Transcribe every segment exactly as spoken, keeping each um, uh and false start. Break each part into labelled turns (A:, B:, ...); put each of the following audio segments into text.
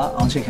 A: Aung Chit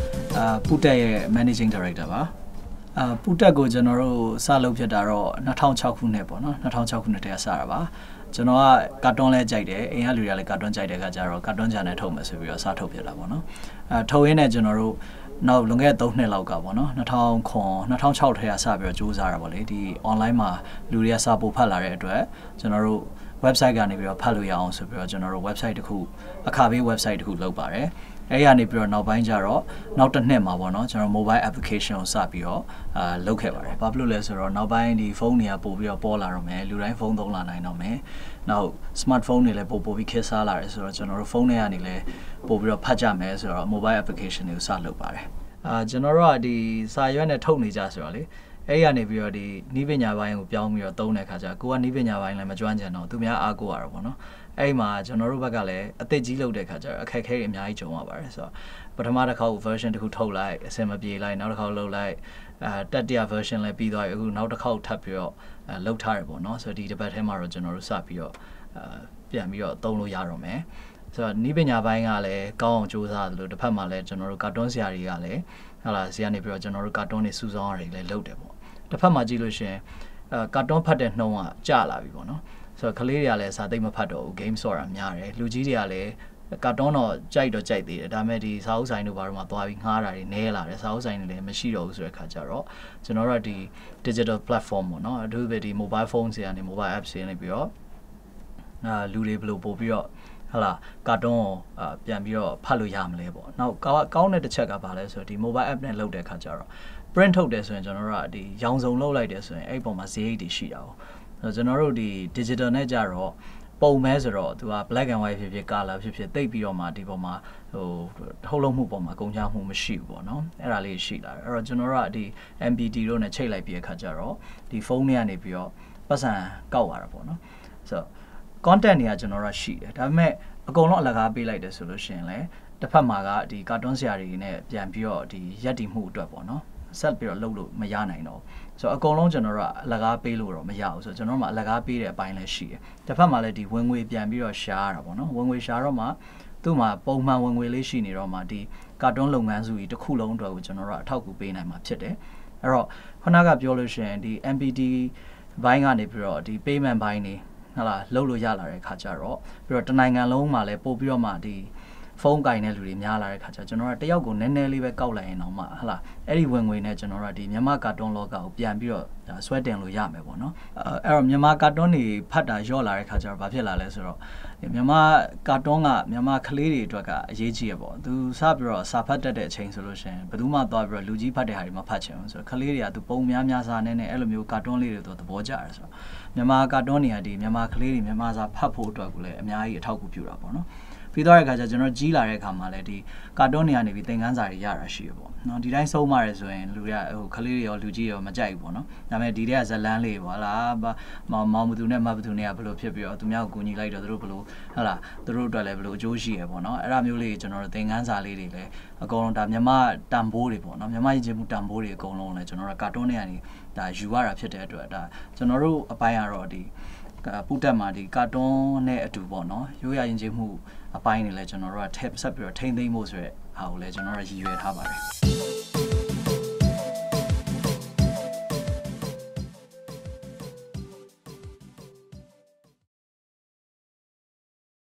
A: uh Puta managing director ba. Uh Puta go general salo piadaro, not how choku nebo, no, not how choku saraba. Genoa carton le jade, a really carton jade gajaro, carton janet homes if you are sato piadabono. Uh Toine general now longer don't know gabono, not how con, not how child here sabio Jews are the online ma Luria Sabu Palare, general. Website gani biro paluya on so biro general website ku akabi website ku lau bare ai ya ni biroနောက်ပိုင်းကြတော့နောက်တစ်နှစ်မှာပေါ့နော်ကျွန်တော် mobile application ကိုစပြီးတော့အာလုပ်ခဲ့ပါတယ်ဘာဖြစ်လို့လဲဆိုတော့နောက်ပိုင်းဒီဖုန်းတွေကပို့ပြီးတော့ပေါ်လာတော့မယ်လူတိုင်းဖုန်းသုံးလာနိုင်တော့မယ်နောက် smartphone တွေလည်းပို့ပို့ပြီးခေတ်စားလာတယ်ဆိုတော့ကျွန်တော်တို့ဖုန်းတွေကနေလည်းပို့ပြီးတော့ဖတ်ကြမယ်ဆိုတော့ mobile application တွေကိုစလုပ်ပါတယ်အာကျွန်တော်တို့ကဒီစာရွက်နဲ့ထုတ်နေကြဆိုတော့လေအဲ့ရနေပြီးတော့ဒီနီးပညာပိုင်းကိုပြောင်းပြီးတော့သုံးတဲ့ခါကျကိုကနီးပညာပိုင်းလည်းမကျွမ်းကျင်တော့သူများအားကိုးရတော့ပေါ့နော်အဲ့မှာကျွန်တော်တို့ဘက်ကလည်းအသက်ကြီးလုပ်တဲ့ခါကျတော့အခက်အခဲတွေအများကြီးကြုံရပါတယ်ဆိုတော့ပထမတစ်ခါကို version တစ်ခုထုတ်လိုက်အဆင်မပြေလိုက်နောက်တစ်ခါလုပ်လိုက်အဲတတိယ version လည်းပြီးသွားပြီအခုနောက်တစ်ခါထပ်ပြီးတော့လုပ်ထားရပေါ့နော်ဆိုတော့ဒီတစ်ပတ်ထဲမှာတော့ကျွန်တော်တို့စပြီးတော့အဲပြန်ပြီးတော့သုံးလို့ရတော့မယ်ဆိုတော့နီးပညာပိုင်းကလည်းကောင်းအောင်စူးစမ်းတယ်လို့တစ်ဖက်မှာလည်းကျွန်တော်တို့ကာတွန်းဆရာတွေကလည်းဟာလာဆီကနေပြီးတော့ကျွန်တော်တို့ကာတွန်းတွေစူးစမ်းရတယ်လည်းလုပ်တယ်ပေါ့တစ်ဖက်မှာကြည့်လို့ရှင်အဲကာတွန်းဖတ်တဲ့နှုံးကကျလာပြီပေါ့နော်ဆိုတော့ကလေးတွေကလည်းစာသိမ့်မဖတ်တော့ဘူး game ဆော့တာများတယ်လူကြီးတွေကလည်းကာတွန်းတော့ကြိုက်တော့ကြိုက်သေးတယ်ဒါပေမဲ့ဒီစာအုပ်ဆိုင်တို့ဘာလို့မှသွားပြီးငှားတာတွေနည်းလာတယ်စာအုပ်ဆိုင်တွေလည်းမရှိတော့ဘူးဆိုတဲ့ခါကျတော့ကျွန်တော်တို့ဒီ digital platform ပေါ့နော်အထူးပဲဒီ mobile phone တွေကနေ mobile apps တွေနေပြီးတော့အာလူတွေဘယ်လိုပို့ပြီးတော့ဟာလာကာတွန်းအာပြန်ပြီးတော့ဖတ်လို့ရမလဲပေါ့နောက်ကောင်းတဲ့တစ်ချက်ကဘာလဲဆိုတော့ဒီ mobile app နဲ့လုပ်တဲ့ခါကျတော့ print ထုတ်တယ်ဆိုရင်ကျွန်တော်တို့ကဒီရောင်စုံလုပ်လိုက်တယ်ဆိုရင်အဲ့ပုံမှာဈေးတွေရှိတာပေါ့ကျွန်တော်တို့ဒီ digital နဲ့ကြတော့ပုံမဲဆိုတော့သူက black and white ဖြစ်ဖြစ် color ဖြစ်ဖြစ်တိတ်ပြီးတော့မှဒီပုံမှာဟိုထုတ်လုပ်မှုပုံမှာကုန်ကြမှုမရှိဘူးပေါ့နော်အဲ့ဒါလေးရှိလာတယ်အဲ့တော့ကျွန်တော်တို့ကဒီ M P T တို့နဲ့ချိန်လိုက်ပြီးတဲ့ခါကျတော့ဒီဖုန်းတွေကနေပြီးတော့ပတ်စံကောက်ရတာပေါ့နော်ဆိုတော့ content တွေကကျွန်တော်တို့ရှိတယ်ဒါပေမဲ့အကုန်လုံးအလကားပေးလိုက်တယ်ဆိုလို့ရှိရင်လည်းတစ်ဖက်မှာကဒီကာတွန်းဆရာတွေနဲ့ပြန်ပြီးတော့ဒီရက်တည်မှုအတွက်ပေါ့နော်ဆက်ပြီးတော့လုပ်လို့မရနိုင်တော့ဆိုတော့အကုန်လုံးကျွန်တော်တို့ကအလကားပေးလို့တော့မရဘူးဆိုတော့ကျွန်တော်တို့မှာအလကားပေးတဲ့အပိုင်းလည်းရှိတယ်တစ်ဖက်မှာလည်းဒီဝင်ငွေပြန်ပြီးတော့ရှားရတာပေါ့နော်ဝင်ငွေရှားတော့မှသူ့မှာပုံမှန်ဝင်ငွေလေးရှိနေတော့မှဒီကာတွန်းလုပ်ငန်းစုကြီးတစ်ခုလုံးအတွက်ကိုကျွန်တော်တို့အထောက်အကူပေးနိုင်မှာဖြစ်တယ်အဲ့တော့ခုနကပြောလို့ရှိရင်ဒီ M P T ဘိုင်းကနေပြီးတော့ဒီ payment ဘိုင်းနေဟလာလှုပ်လို့ရလာတဲ့ခါကျတော့ပြီးတော့တနိုင်ငံလုံးမှာလည်းပို့ပြီးတော့မှဒီဖုန်းကင်တဲ့လူတွေများလာတဲ့ခါကျကျွန်တော်တို့တယောက်ကိုနည်းနည်းလေးပဲကောက်လိုက်ရင်တော့မှဟလာအဲ့ဒီဝင်ငွေနဲ့ကျွန်တော်တို့ဒီမြန်မာကာတွန်းလောကကိုပြန်ပြီးတော့ဆွဲတင်လို့ရမယ်ပေါ့နော်အဲ့တော့မြန်မာကာတွန်းတွေဖတ်တာရော့လာတဲ့ခါကျတော့ဘာဖြစ်လာလဲဆိုတော့မြန်မာကာတွန်းကမြန်မာကလေးတွေအတွက်ကအရေးကြီးရပေါ့သူစပြီးတော့စာဖတ်တတ်တဲ့အချိန်ဆိုလို့ရှိရင်ဘယ်သူမှသွားပြီးတော့လူကြီးဖတ်တဲ့ဟာတွေမဖတ်ချင်ဘူးဆိုတော့ကလေးတွေကသူပုံများများစာနဲ့နဲ့အဲ့လိုမျိုးကာတွန်းလေးတွေတော့သဘောကျတယ်ဆိုတော့မြန်မာကာတွန်းတွေကဒီမြန်မာကလေးတွေမြန်မာစာဖတ်ဖို့အတွက်ကိုလည်းအများကြီးအထောက်အကူပြုတာပေါ့နော်ပြီးတော့အခါကျကျွန်တော်ကြီးလာတဲ့အခါမှာလည်းဒီကာတွန်းတွေကနေပြီးသင်ခန်းစာတွေရတာရှိရပေါ့နော်ဒီတိုင်းဆုံးမရဲဆိုရင်လူတွေကဟိုကလေးတွေရောလူကြီးရောမကြိုက်ဘူးပေါ့နော်ဒါပေမဲ့ဒီတဲ့ကဇလန်းလေးပေါ့လားမောင်မောင်မသူနဲ့မဘသူနဲ့ကဘယ်လိုဖြစ်ပြီးတော့သူများကိုကူညီလိုက်တော့သူတို့ဘယ်လိုဟလာသူတို့အတွက်လည်းဘယ်လိုအကျိုးရှိရပေါ့နော်အဲ့ဒါမျိုးလေးကျွန်တော်တို့သင်ခန်းစာလေးတွေလည်းအကုန်လုံးဒါမြန်မာတန်ဖိုးတွေပေါ့နော်မြန်မာရည်ချင်းမှုတန်ဖိုးတွေအကုန်လုံးလည်းကျွန်တော်တို့ကာတွန်းတွေကနေဒါယူရတာဖြစ်တဲ့အတွက်ဒါကျွန်တော်တို့အပိုင်းကတော့ဒီပူတက်မှာဒီကာတွန်းနဲ့အတူပေါ့နော်ရိုးရရင်ချင်းမှုအပိုင်းတွေလည်းကျွန်တော်တို့ကထပ်ဆက်ပြီးတော့ထိမ့်သိမ်းဖို့ဆိုရဲဟာကိုလည်းကျွန်တော်တို့ရည်ရွယ်ထားပါတယ်